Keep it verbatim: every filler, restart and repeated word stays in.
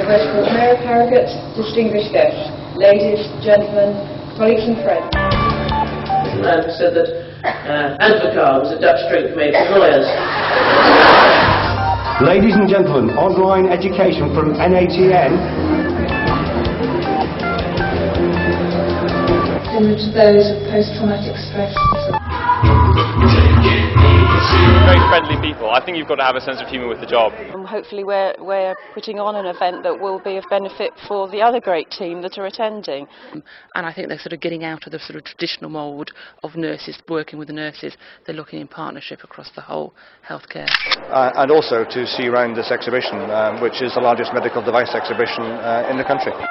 Venerable Mayor of Harrogate, distinguished guests, ladies, gentlemen, colleagues and friends. Man said that uh, Advocaat was a Dutch drink made for lawyers. Ladies and gentlemen, online education from N A T N. Similar to those of post-traumatic stress disorder. Very friendly people. I think you've got to have a sense of humour with the job. Um, hopefully we're, we're putting on an event that will be of benefit for the other great team that are attending. And I think they're sort of getting out of the sort of traditional mould of nurses, working with the nurses. They're looking in partnership across the whole healthcare. Uh, and also to see around this exhibition, um, which is the largest medical device exhibition uh, in the country.